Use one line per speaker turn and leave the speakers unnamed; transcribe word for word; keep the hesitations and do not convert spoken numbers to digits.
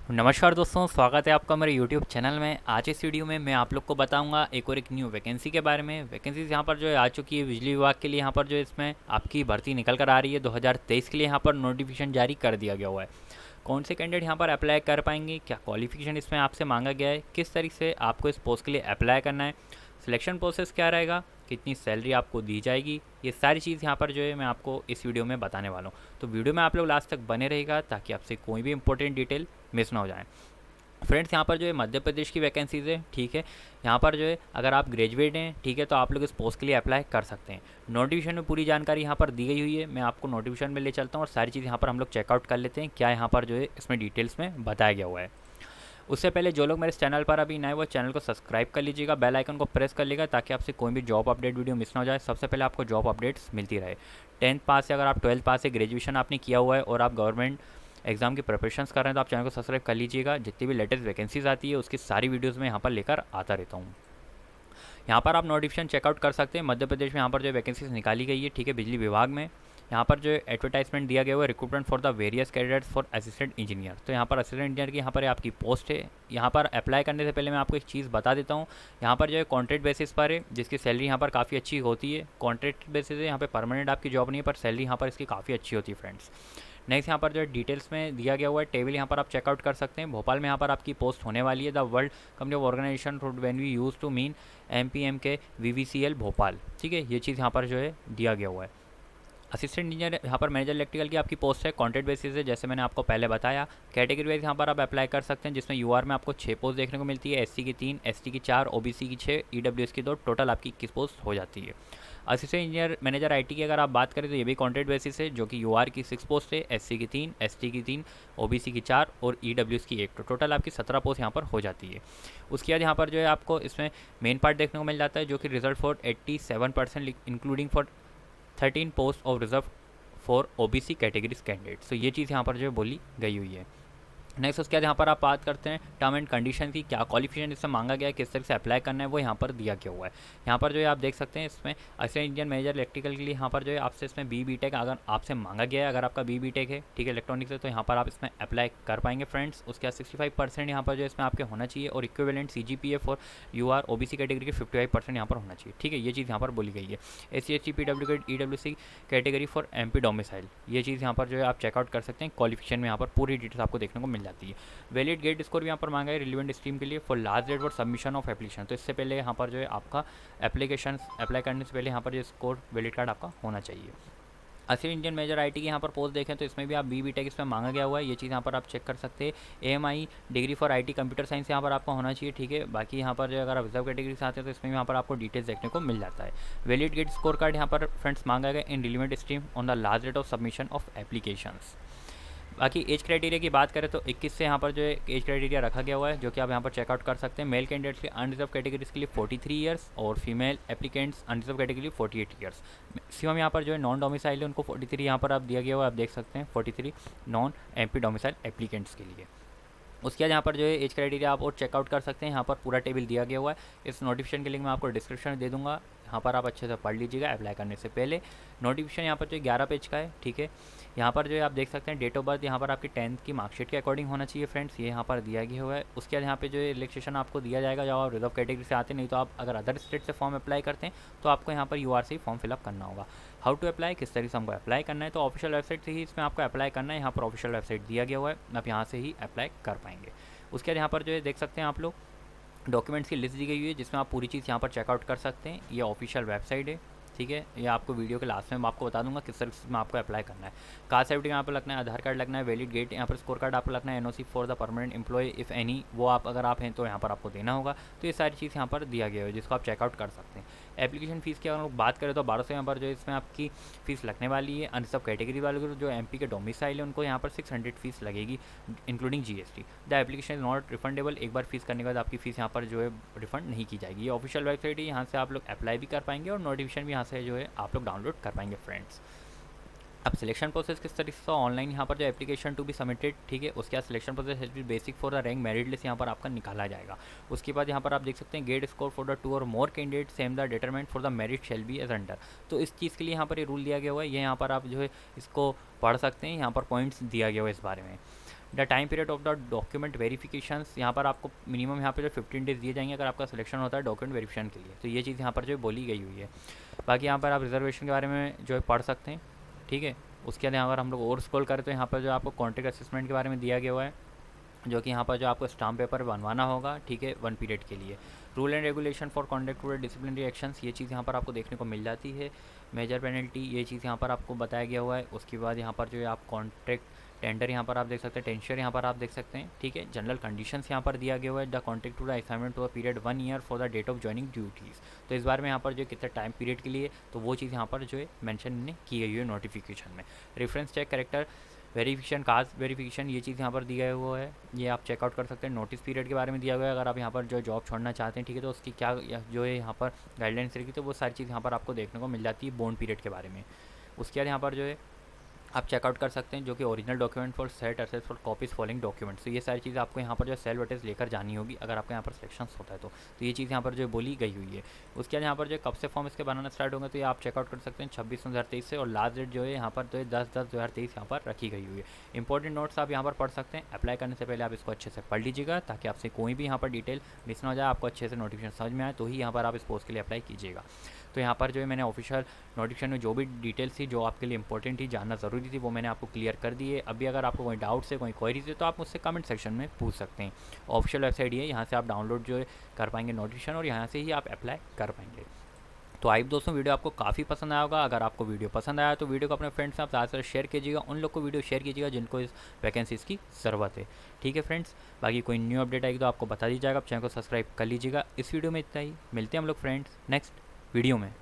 नमस्कार दोस्तों, स्वागत है आपका मेरे यूट्यूब चैनल में। आज इस वीडियो में मैं आप लोग को बताऊंगा एक और एक न्यू वैकेंसी के बारे में। वैकेंसीज यहाँ पर जो है आ चुकी है बिजली विभाग के लिए। यहाँ पर जो इसमें आपकी भर्ती निकल कर आ रही है दो हज़ार तेईस के लिए। यहाँ पर नोटिफिकेशन जारी कर दिया गया हुआ है। कौन से कैंडिडेट यहाँ पर अप्लाई कर पाएंगे, क्या क्वालिफिकेशन इसमें आपसे मांगा गया है, किस तरीके से आपको इस पोस्ट के लिए अप्लाई करना है, सिलेक्शन प्रोसेस क्या रहेगा, कितनी सैलरी आपको दी जाएगी, ये सारी चीज़ यहाँ पर जो है मैं आपको इस वीडियो में बताने वाला हूँ। तो वीडियो में आप लोग लास्ट तक बने रहेगा ताकि आपसे कोई भी इंपॉर्टेंट डिटेल मिस ना हो जाए। फ्रेंड्स, यहाँ पर जो है मध्य प्रदेश की वैकेंसीज़ है, ठीक है। यहाँ पर जो है अगर आप ग्रेजुएट हैं, ठीक है, तो आप लोग इस पोस्ट के लिए अप्लाई कर सकते हैं। नोटिफिकेशन में पूरी जानकारी यहाँ पर दी गई हुई है। मैं आपको नोटिफिकेशन में ले चलता हूँ और सारी चीज़ यहाँ पर हम लोग चेकआउट कर लेते हैं क्या यहाँ पर जो है इसमें डिटेल्स में बताया गया हुआ है। उससे पहले जो लोग मेरे चैनल पर अभी नए वो चैनल को सब्सक्राइब कर लीजिएगा, बेल आइकन को प्रेस कर लीजिएगा ताकि आपसे कोई भी जॉब अपडेट वीडियो मिस ना हो जाए। सबसे पहले आपको जॉब अपडेट्स मिलती रहे। टेंथ पास से, अगर आप ट्वेल्थ पास से, ग्रेजुएशन आपने किया हुआ है और आप गवर्नमेंट एग्जाम की प्रिपरेशंस कर रहे हैं तो आप चैनल को सब्सक्राइब कर लीजिएगा। जितनी भी लेटेस्ट वैकेंसीज आती है उसकी सारी वीडियोस में यहाँ पर लेकर आता रहता हूँ। यहाँ पर आप नोटिफिकेशन चेकआउट कर सकते हैं। मध्य प्रदेश में यहाँ पर जो वैकेंसीज निकाली गई है, ठीक है, बिजली विभाग में। यहाँ पर जो एडवर्टाइजमेंट दिया गया हुआ है, recruitment for the various candidates for assistant engineer. तो यहाँ पर असिस्टेंट इंजीनियर की यहाँ पर आपकी पोस्ट है। यहाँ पर अप्लाई करने से पहले मैं आपको एक चीज़ बता देता हूँ। यहाँ पर जो है कॉन्ट्रैक्ट बेसिस पर है, जिसकी सैलरी यहाँ पर काफ़ी अच्छी होती है। कॉन्ट्रैक्ट बेसिस है, यहाँ पर परमानेंट आपकी जॉब नहीं है, पर सैलरी यहाँ पर इसकी काफ़ी अच्छी होती है फ्रेंड्स। नेक्स्ट यहाँ पर जो डिटेल्स में दिया गया हुआ है टेबल, यहाँ पर आप चेकआउट कर सकते हैं। भोपाल में यहाँ पर आपकी पोस्ट होने वाली है। The world company of organisation for when we use to mean M P M K V V C L Bhopal, ठीक है, ये चीज़ यहाँ पर जो है दिया गया हुआ है। असिस्टेंट इंजीनियर यहाँ पर मैनेजर इलेक्ट्रिकल की आपकी पोस्ट है, कॉन्ट्रैक्ट बेसिस है, जैसे मैंने आपको पहले बताया। कैटेगरी वाइज यहाँ पर आप अप्लाई कर सकते हैं, जिसमें यूआर में आपको छः पोस्ट देखने को मिलती है, एससी की तीन, एसटी की चार, ओबीसी की छः, ईडब्ल्यूएस की दो, टोटल आपकी इक्कीस पोस्ट हो जाती है। असिस्टेंट इंजीनियर मैनेजर आईटी की अगर आप बात करें तो ये भी कॉन्ट्रैक्ट बेसिस है, जो कि यूआर की सिक्स पोस्ट है, एससी की तीन, एसटी की तीन, ओबीसी की चार और ईडब्ल्यूएस की एक, तो टोटल आपकी सत्रह पोस्ट यहाँ पर हो जाती है। उसके बाद यहाँ पर जो है आपको इसमें मेन पार्ट देखने को मिल जाता है, जो कि result for eighty seven percent including for thirteen post of reserve for OBC categories candidate. तो ये चीज़ यहाँ पर जो है बोली गई हुई है। नेक्स्ट उसके बाद यहाँ पर आप बात करते हैं टर्म एंड कंडीशन की, क्या क्वालिफिकेशन इससे मांगा गया है, किस तरह से अप्लाई करना है, वो यहाँ पर दिया गया हुआ है। यहाँ पर जो है आप देख सकते हैं इसमें असिस्टेंट इंजीनियर मैनेजर इलेक्ट्रिकल के लिए यहाँ पर जो है आपसे इसमें बी बी टेक अगर आपसे मांगा गया है, अगर आपका बी बी टेक है, ठीक है, इलेक्ट्रॉनिक्स है, तो यहाँ पर आप इसमें अप्लाई कर पाएंगे फ्रेंड्स। उसके बाद सिक्सटी फाइव परसेंट यहाँ पर जो इसमें आपके होना चाहिए और equivalent C G P A for U R O B C category के फिफ्टी फाइव परसेंट यहाँ पर होना चाहिए, ठीक है, ये चीज़ यहाँ पर बोली गई है। S C S T P W E W C category for M P domicile, ये चीज़ यहाँ पर जो है आप चेकआउट कर सकते हैं। क्वालिफिकेशन में यहाँ पर पूरी डिटेल्स आपको देखने को मिल जाती है। वैलिड गेट स्कोर भी यहाँ पर मांगा है रिलेवेंट स्ट्रीम के लिए for last date for submission of application. तो इससे पहले यहाँ पर जो है आपका एप्लीकेशन अप्लाई करने से पहले यहाँ पर जो स्कोर वैलिड कार्ड आपका होना चाहिए। असिस्टेंट इंडियन मेजर आईटी की यहाँ पर पोस्ट देखें तो इसमें भी आप बी बी टेक इसमें मांगा गया हुआ है, ये चीज़ यहाँ पर आप चेक कर सकते हैं। A M I degree for IT computer science यहाँ पर आपका होना चाहिए, ठीक है। बाकी यहाँ पर जो अगर आप रिजर्व कैटेगरी से आते हैं तो इसमें यहाँ पर आपको डिटेल्स देखने को मिल जाता है। वैलिड गेट स्कोर कार्ड यहाँ पर फ्रेंड्स मांगा गया in relevant stream on the last date of submission of applications. बाकी एज क्राइटेरिया की बात करें तो इक्कीस से यहाँ पर जो है एज क्राइटेरिया रखा गया हुआ है, जो कि आप यहाँ पर चेकआउट कर सकते हैं। मेल कैंडिडेट्स के अनरिजर्व कैटेगरीज के लिए फोर्टी थ्री ईयर्स और फीमेल एप्लीकेंट्स अनरिजर्व कैटेगरी लिए फोर्टी एट ईयर्स। मैक्सिमम यहाँ पर जो है नॉन डोमिसाइल है उनको फोर्टी थ्री यहाँ पर आप दिया गया हुआ है, आप देख सकते हैं forty three non M P domicile applicants के लिए। उसके बाद यहाँ पर जो है एज क्राइटेरिया आप और चेकआउट कर सकते हैं, यहाँ पर पूरा टेबल दिया गया हुआ है। इस नोटिफिकेशन के लिंक मैं आपको डिस्क्रिप्शन दे दूँगा, यहाँ पर आप अच्छे से पढ़ लीजिएगा अप्लाई करने से पहले। नोटिफिकेशन यहाँ पर जो ग्यारह पेज का है, ठीक है। यहाँ पर जो है आप देख सकते हैं डेट ऑफ बर्थ यहाँ पर आपकी टेंथ की मार्कशीट के अकॉर्डिंग होना चाहिए फ्रेंड्स, ये यहाँ पर दिया गया हुआ है। उसके बाद यहाँ पे जो है रिलैक्सेशन आपको दिया जाएगा जब आप रिजर्व कैटेगरी से आते, नहीं तो आप अगर अदर स्टेट से फॉर्म अप्लाई करते हैं तो आपको यहाँ पर यू आर से ही फॉर्म फिलअप करना होगा। हाउ टू अप्लाई, किस तरीके से हमको अप्लाई करना है, तो ऑफिशियल वेबसाइट से ही इसमें आपको अप्लाई करना है। यहाँ पर ऑफिशियल वेबसाइट दिया गया हुआ है, आप यहाँ से ही अप्लाई कर पाएंगे। उसके बाद यहाँ पर जो है देख सकते हैं आप लोग डॉक्यूमेंट्स की लिस्ट दी गई हुई है, जिसमें आप पूरी चीज़ यहाँ पर चेकआउट कर सकते हैं। ये ऑफिशियल वेबसाइट है, ठीक है। ये आपको वीडियो के लास्ट में मैं आपको बता दूंगा किस तरह से आपको अप्लाई करना है। कास्ट सर्टिफिकेट यहाँ पर लगना है, आधार कार्ड लगना है, वैलिड गेट यहाँ पर स्कोर कार्ड आपको लगना है, NOC for the permanent employ if any, वो आप अगर आप हैं तो यहाँ पर आपको देना होगा। तो ये सारी चीज़ यहाँ पर दिया गया है, जिसको आप चेकआउट कर सकते हैं। एप्लीकेशन फ़ीस की अगर हम बात करें तो बारह सौ यहाँ पर जो इसमें आपकी फ़ीस लगने वाली है। अनरिजर्व कैटेगरी वालों को जो एमपी के डोमिसाइल है उनको यहाँ पर सिक्स हंड्रेड फीस लगेगी including GST. The application is not refundable, एक बार फीस करने के बाद आपकी फ़ीस यहाँ पर जो है रिफंड नहीं की जाएगी। ये ऑफिशियल वेबसाइट है, यहाँ से आप लोग अप्लाई भी कर पाएंगे और नोटिफिकेशन भी यहाँ से जो है आप लोग डाउनलोड कर पाएंगे फ्रेंड्स। अब सिलेक्शन प्रोसेस किस तरीके से ऑनलाइन यहाँ पर जो एप्लीकेशन टू बी सबमिटेड, ठीक है। उसके बाद selection process has be basic for the rank merit list यहाँ पर आपका निकाला जाएगा। उसके बाद यहाँ पर आप देख सकते हैं GATE score for the two और more candidate same the determent for the merit shall be as under. तो इस चीज़ के लिए यहाँ पर ये रूल दिया गया हुआ है, ये यहाँ पर आप जो है इसको पढ़ सकते हैं, यहाँ पर पॉइंट्स दिया गया हुआ है इस बारे में। The time period of the document verification, यहाँ पर आपको मिनिमम यहाँ पर जो फिफ्टीन डेज दिए जाएंगे अगर आपका सिलेक्शन होता है डॉक्यूमेंट वेरिफिकेशन के लिए। तो ये चीज़ यहाँ पर जो बोली गई हुई है। बाकी यहाँ पर आप रिजर्वेशन के बारे में जो है पढ़ सकते हैं, ठीक है। उसके बाद यहाँ पर हम लोग और स्क्रॉल करें तो यहाँ पर जो आपको कॉन्ट्रैक्ट असेसमेंट के बारे में दिया गया हुआ है, जो कि यहाँ पर जो आपको स्टाम्प पेपर बनवाना होगा, ठीक है, वन पीरियड के लिए। Rule and regulation for conduct to disciplinary actions, ये चीज़ यहाँ पर आपको देखने को मिल जाती है। मेजर पेनल्टी, ये चीज़ यहाँ पर आपको बताया गया हुआ है। उसके बाद यहाँ पर जो है आप कॉन्ट्रैक्ट टेंडर यहाँ पर आप देख सकते हैं, टेंशर यहाँ पर आप देख सकते हैं, ठीक है। जनरल कंडीशंस यहाँ पर दिया गया हुआ है। The contract to the assignment to a period one year for the date of joining duties, तो इस बार में यहाँ पर जो कितना टाइम पीरियड के लिए, तो वो चीज़ यहाँ पर जो है मेंशन इन्हें की गई है नोटिफिकेशन में। Reference check character verification, caste verification, ये चीज़ यहाँ पर दिया हुआ है, ये आप चेकआउट कर सकते हैं। नोटिस पीरियड के बारे में दिया गया है, अगर आप यहाँ पर जो जॉब छोड़ना चाहते हैं, ठीक है, तो उसकी क्या जो है यहाँ पर गाइडलाइंस रहेगी, तो वो सारी चीज़ यहाँ पर आपको देखने को मिल जाती है बॉन्ड पीरियड के बारे में। उसके बाद यहाँ पर जो है आप चेकआउट कर सकते हैं जो कि original document for set assess for copies following documents, तो ये सारी चीज़ आपको यहाँ पर जो सेल्फ अटेस्ट लेकर जानी होगी अगर आपका यहाँ पर सिलेक्शन होता है तो तो ये चीज़ यहाँ पर जो बोली गई हुई है। उसके बाद यहाँ पर जो कब से फॉर्म इसके बनाना स्टार्ट होंगे, तो ये आप चेकआउट कर सकते हैं छब्बीस दो हज़ार तेईस से, और लास्ट डेट जो है यहाँ पर तो दस दस दो हज़ार तेईस यहाँ पर रखी गई हुई है। इंपॉर्टेंट नोट्स आप यहाँ पर पढ़ सकते हैं। अप्लाई करने से पहले आप इसको अच्छे से पढ़ लीजिएगा ताकि आपसे कोई भी यहाँ पर डिटेल मिस ना हो जाए, आपको अच्छे से नोटिफिकेशन समझ में आए तो ही यहाँ पर आप इस पोस्ट के लिए अप्लाई कीजिएगा। तो यहाँ पर जो है मैंने ऑफिशियल नोटिफिकेशन में जो भी डिटेल्स थी जो आपके लिए इंपॉर्टेंट थी, जानना ज़रूरी थी, वो मैंने आपको क्लियर कर दी है। अभी अगर आपको कोई डाउट्स है, कोई क्वेरीज है, तो आप मुझसे कमेंट सेक्शन में पूछ सकते हैं। ऑफिशियल वेबसाइट है, यहाँ से आप डाउनलोड जो है कर पाएंगे नोटिफिकेशन, और यहाँ से ही आप अप्लाई कर पाएंगे। तो आई दोस्तों, वीडियो आपको काफ़ी पसंद आया होगा। अगर आपको वीडियो पसंद आया तो वीडियो को अपने फ्रेंड्स से आप ज़्यादा शेयर कीजिएगा, उन लोग को वीडियो शेयर कीजिएगा जिनको इस वैकेंसीज़ की ज़रूरत है, ठीक है फ्रेंड्स। बाकी कोई न्यू अपडेट आएगी तो आपको बता दीजिएगा, आप चैनल को सब्सक्राइब कर लीजिएगा। इस वीडियो में इतना ही, मिलते हैं हम लोग फ्रेंड्स नेक्स्ट वीडियो में।